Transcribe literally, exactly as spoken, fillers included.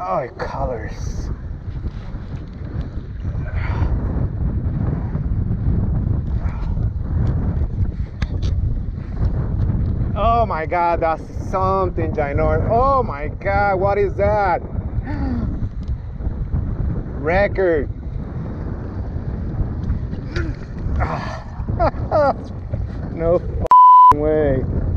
Oh, colors. Oh my God, that's something ginormous. Oh my God, what is that? Record. No f***ing way.